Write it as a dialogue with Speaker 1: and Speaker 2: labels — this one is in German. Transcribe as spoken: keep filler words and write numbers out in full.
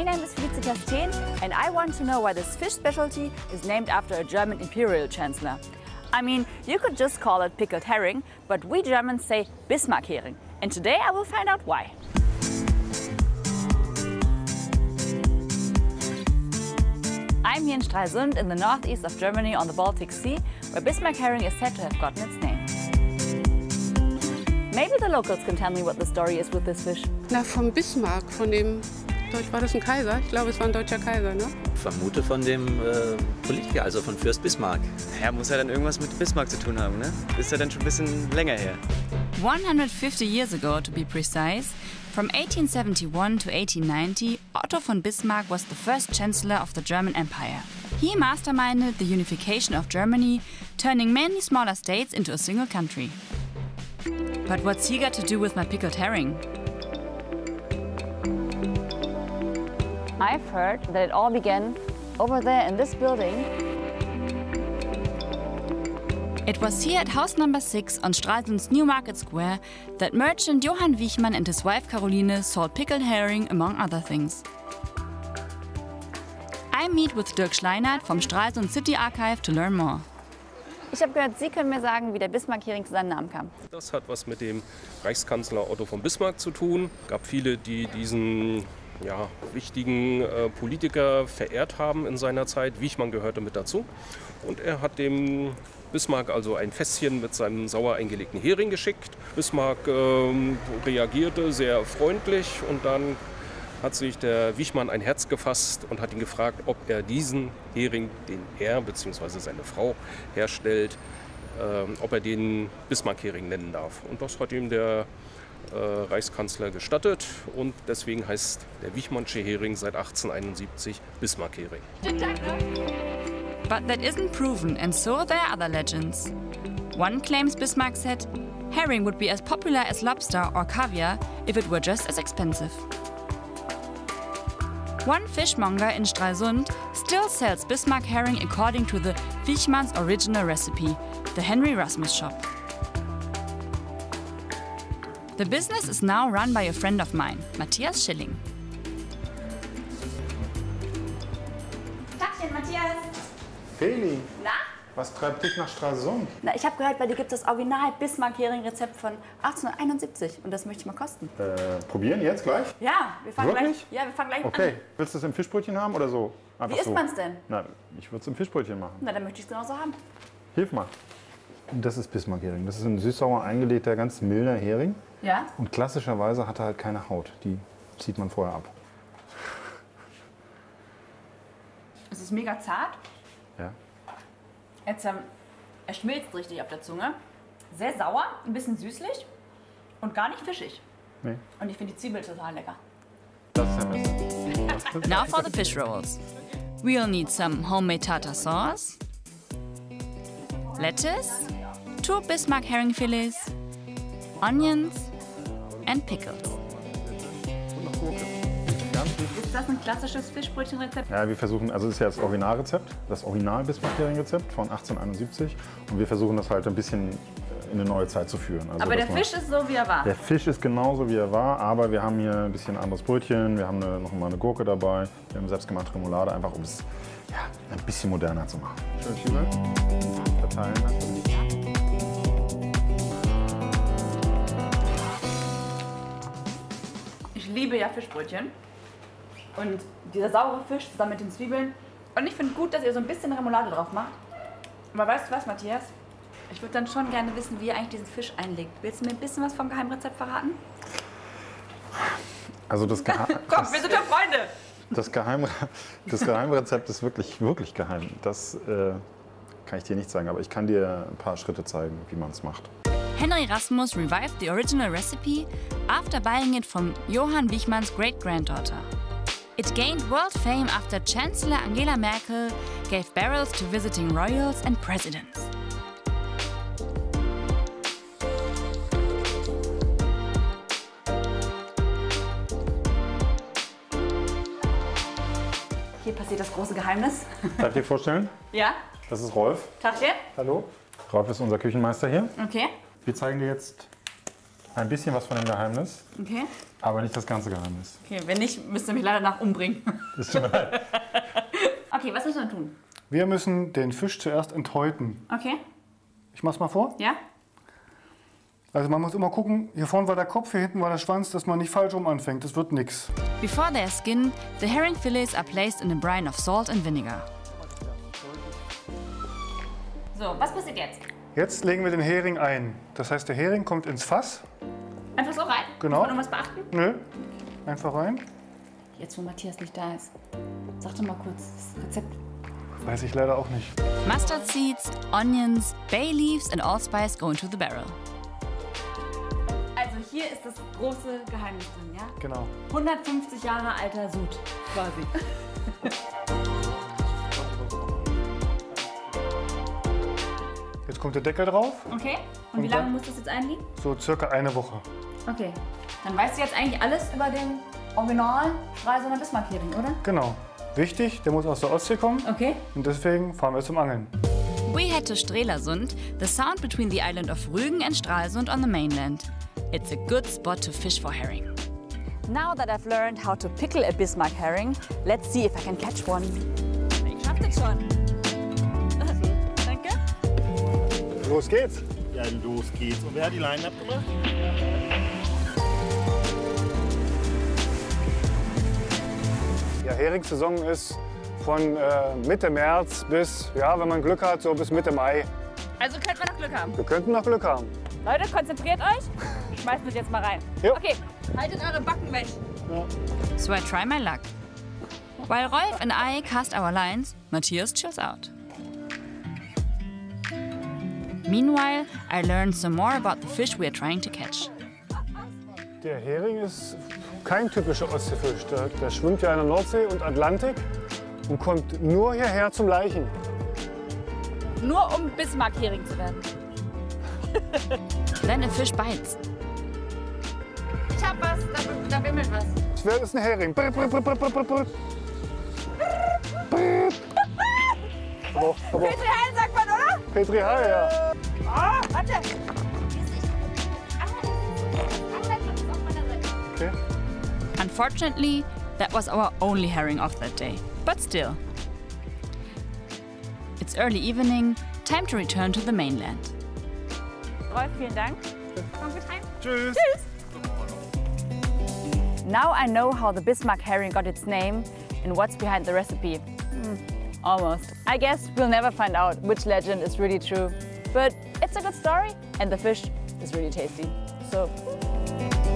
Speaker 1: My name is Felice Castén, and I want to know why this fish specialty is named after a German imperial chancellor. I mean, you could just call it pickled herring, but we Germans say Bismarck-Hering. And today I will find out why. I'm here in Stralsund in the northeast of Germany on the Baltic Sea, where Bismarck herring is said to have gotten its name. Maybe the locals can tell me what the story is with this fish.
Speaker 2: Na, vom Bismarck, von dem, war das ein Kaiser? Ich glaube, es war ein deutscher Kaiser, ne?
Speaker 3: Ich vermute von dem äh, Politiker, also von Fürst Bismarck.
Speaker 4: Ja, muss ja dann irgendwas mit Bismarck zu tun haben, ne? Ist ja dann schon ein bisschen länger her.
Speaker 1: one hundred fifty years ago, to be precise, from eighteen seventy-one to eighteen ninety, Otto von Bismarck was the first chancellor of the German Empire. He masterminded the unification of Germany, turning many smaller states into a single country. But what's he got to do with my pickled herring? I've heard that it all began over there in this building. It was here at house number six on Stralsund's New Market Square that merchant Johann Wichmann and his wife Caroline sold pickled herring, among other things. I meet with Dirk Schleinert from Stralsund City Archive to learn more. Ich habe gehört, Sie können mir sagen, wie der Bismarck-Hering zu seinem Namen kam.
Speaker 5: Das hat was mit dem Reichskanzler Otto von Bismarck zu tun. Es gab viele, die diesen ja, wichtigen äh, Politiker verehrt haben in seiner Zeit. Wichmann gehörte mit dazu. Und er hat dem Bismarck also ein Fässchen mit seinem sauer eingelegten Hering geschickt. Bismarck ähm, reagierte sehr freundlich und dann hat sich der Wichmann ein Herz gefasst und hat ihn gefragt, ob er diesen Hering, den er bzw. seine Frau herstellt, äh, ob er den Bismarck-Hering nennen darf. Und das hat ihm der äh, Reichskanzler gestattet und deswegen heißt der Wichmannsche Hering seit achtzehnhunderteinundsiebzig Bismarck-Hering.
Speaker 1: But that isn't proven, and so there are other legends. One claims Bismarck said, herring would be as popular as lobster or caviar if it were just as expensive. One fishmonger in Stralsund still sells Bismarck herring according to the Wichmann's original recipe, the Henry Rasmus shop. The business is now run by a friend of mine, Matthias Schilling. Tagchen, Matthias.
Speaker 6: Feli,
Speaker 1: Na?
Speaker 6: was treibt dich nach Stralsund?
Speaker 1: Na, ich habe gehört, bei dir gibt es das Original Bismarck-Hering-Rezept von achtzehnhunderteinundsiebzig und das möchte ich mal kosten.
Speaker 6: Äh, probieren jetzt gleich?
Speaker 1: Ja, wir fangen
Speaker 6: Wirklich?
Speaker 1: gleich, ja, wir fangen gleich
Speaker 6: Okay,
Speaker 1: an.
Speaker 6: willst du es im Fischbrötchen haben oder so? Einfach
Speaker 1: Wie isst
Speaker 6: so.
Speaker 1: man es denn?
Speaker 6: Na, ich würde es im Fischbrötchen machen.
Speaker 1: Na, dann möchte ich es genauso haben.
Speaker 6: Hilf mal. Das ist Bismarck-Hering. Das ist ein süß-sauer eingelegter, ganz milder Hering.
Speaker 1: Ja?
Speaker 6: Und klassischerweise hat er halt keine Haut. Die zieht man vorher ab.
Speaker 1: Es ist mega zart.
Speaker 6: Ja.
Speaker 1: Jetzt, ähm, er schmilzt richtig auf der Zunge. Sehr sauer, ein bisschen süßlich und gar nicht fischig.
Speaker 6: Nee.
Speaker 1: Und ich finde die Zwiebel total lecker.
Speaker 6: Das ist ja Mist.
Speaker 1: Now for the fish rolls. We'll need some homemade tartar sauce, lettuce, two Bismarck herring fillets, onions and pickles. Ist das ein klassisches Fischbrötchenrezept?
Speaker 6: Ja, wir versuchen, also das ist ja das Originalrezept, das Original Bismarck-Hering-Rezept von achtzehnhunderteinundsiebzig. Und wir versuchen das halt ein bisschen in eine neue Zeit zu führen. Also,
Speaker 1: aber der
Speaker 6: man,
Speaker 1: Fisch ist so, wie er war?
Speaker 6: Der Fisch ist genauso, wie er war, aber wir haben hier ein bisschen anderes Brötchen, wir haben eine, noch mal eine Gurke dabei, wir haben selbstgemachte Remoulade, einfach um es ja, ein bisschen moderner zu machen. Schön Zwiebeln verteilen natürlich.
Speaker 1: Ich liebe ja Fischbrötchen. Und dieser saure Fisch zusammen mit den Zwiebeln. Und ich finde gut, dass ihr so ein bisschen Remoulade drauf macht. Aber weißt du was, Matthias? Ich würde dann schon gerne wissen, wie ihr eigentlich diesen Fisch einlegt. Willst du mir ein bisschen was vom Geheimrezept verraten?
Speaker 6: Also das, Geha
Speaker 1: Komm,
Speaker 6: das,
Speaker 1: wir sind ja Freunde!
Speaker 6: das, Geheimre das Geheimrezept ist wirklich, wirklich geheim. Das äh, kann ich dir nicht sagen, aber ich kann dir ein paar Schritte zeigen, wie man es macht.
Speaker 1: Henry Rasmus revived the original recipe after buying it from Johann Wichmann's great-granddaughter. It gained world fame after Chancellor Angela Merkel gave barrels to visiting royals and presidents. Hier passiert das große Geheimnis.
Speaker 6: Darf ich dir vorstellen?
Speaker 1: Ja?
Speaker 6: Das ist Rolf.
Speaker 1: Tagchen.
Speaker 6: Hallo. Rolf ist unser Küchenmeister hier.
Speaker 1: Okay.
Speaker 6: Wir zeigen dir jetzt ein bisschen was von dem Geheimnis,
Speaker 1: Okay.
Speaker 6: aber nicht das ganze Geheimnis.
Speaker 1: Okay, wenn nicht, müsst ihr mich leider nach umbringen.
Speaker 6: Das tut mir leid.
Speaker 1: Okay, was müssen wir tun?
Speaker 7: Wir müssen den Fisch zuerst enthäuten.
Speaker 1: Okay.
Speaker 7: Ich mach's mal vor.
Speaker 1: Ja?
Speaker 7: Also man muss immer gucken, hier vorne war der Kopf, hier hinten war der Schwanz, dass man nicht falsch rum anfängt. Das wird nix.
Speaker 1: Before they are skinned, the herring fillets are placed in a brine of salt and vinegar. So, was passiert jetzt?
Speaker 7: Jetzt legen wir den Hering ein. Das heißt, der Hering kommt ins Fass.
Speaker 1: Einfach so rein?
Speaker 7: Genau.
Speaker 1: Muss man noch was beachten?
Speaker 7: Nö. Einfach rein.
Speaker 1: Jetzt, wo Matthias nicht da ist. Sag doch mal kurz das Rezept.
Speaker 7: Weiß ich leider auch nicht.
Speaker 1: Mustard seeds, onions, bay leaves and allspice go into the barrel. Also hier ist das große Geheimnis drin, ja?
Speaker 7: Genau.
Speaker 1: hundertfünfzig Jahre alter Sud, quasi.
Speaker 7: Jetzt kommt der Deckel drauf.
Speaker 1: Okay. Und,
Speaker 7: Und
Speaker 1: wie lange
Speaker 7: dann?
Speaker 1: muss das jetzt einliegen?
Speaker 7: So circa eine Woche.
Speaker 1: Okay. Dann weißt du jetzt eigentlich alles über den Original Stralsunder Bismarck-Hering, oder?
Speaker 7: Genau. Wichtig, der muss aus der Ostsee kommen.
Speaker 1: Okay.
Speaker 7: Und deswegen fahren wir zum Angeln.
Speaker 1: We head to Strelasund, the sound between the island of Rügen and Stralsund on the mainland. It's a good spot to fish for herring. Now that I've learned how to pickle a Bismarck herring, let's see if I can catch one. Ich schaff das schon. Danke.
Speaker 7: Los geht's.
Speaker 8: Ja, los geht's. Und wer hat die Leinen abgemacht?
Speaker 7: Ja, Heringssaison ist von äh, Mitte März bis, ja, wenn man Glück hat, so bis Mitte Mai.
Speaker 1: Also könnten wir noch Glück haben.
Speaker 7: Wir könnten noch Glück haben.
Speaker 1: Leute, konzentriert euch. Schmeißt mich jetzt mal rein.
Speaker 7: Jo.
Speaker 1: Okay, haltet eure Backen weg. Ja. So I try my luck. While Rolf and I cast our lines, Matthias chills out. Meanwhile, I learn some more about the fish we are trying to catch.
Speaker 7: Der Hering ist kein typischer Ostseefisch. Der, der schwimmt ja in der Nordsee und Atlantik und kommt nur hierher zum Laichen.
Speaker 1: Nur um Bismarck-Hering zu werden. Then a fish bites. Ich hab was, da, da wimmelt was.
Speaker 7: Das ist ein Hering. Brr, brr, brr, brr, brr, brr. Brr. Aber, aber
Speaker 1: Petri Heil sagt man, oder?
Speaker 7: Petri Heil, ja.
Speaker 1: Ah, warte.
Speaker 7: Okay.
Speaker 1: Unfortunately, that was our only herring off that day. But still. It's early evening, time to return to the mainland. Rolf, vielen Dank. Komm gut heim.
Speaker 7: Tschüss.
Speaker 1: Tschüss. Now I know how the Bismarck herring got its name and what's behind the recipe. Mm, almost. I guess we'll never find out which legend is really true. But it's a good story and the fish is really tasty. So.